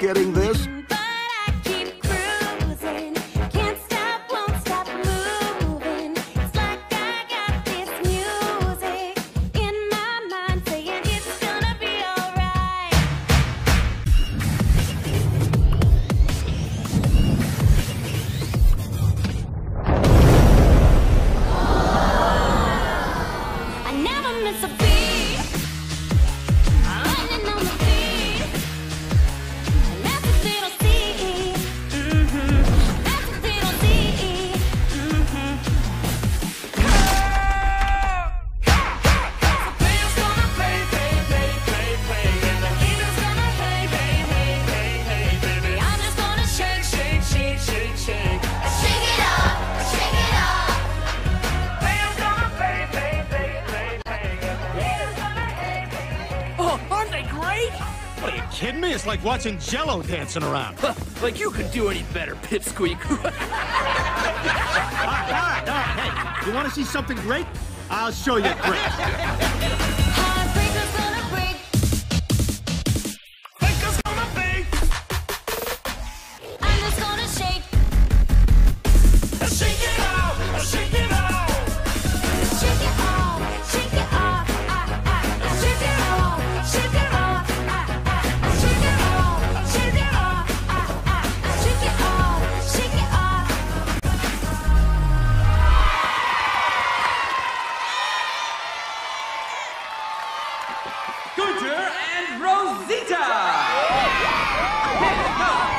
getting this? But I keep cruising, can't stop, won't stop moving. It's like I got this music in my mind saying it's gonna be alright. I never miss a beat, lightning on the beat. That's what they don't see. That's what they don't see. Players gonna play, and the haters gonna hate, baby. I'm just gonna shake, shake it up, shake it up. Players gonna play, and the haters gonna hate, Oh, aren't they great? What, are you kidding me? It's like watching Jell-O dancing around. Like you could do any better, Pipsqueak. All right. Hey, you want to see something great? I'll show you great. Heartbreaker's gonna break. Breaker's gonna be. I'm just gonna shake. Shake it off, shake it off. Shake it off, shake it off, shake it off, shake it off, shake it off, shake it off, shake it off, shake it off. Gunter and Rosita!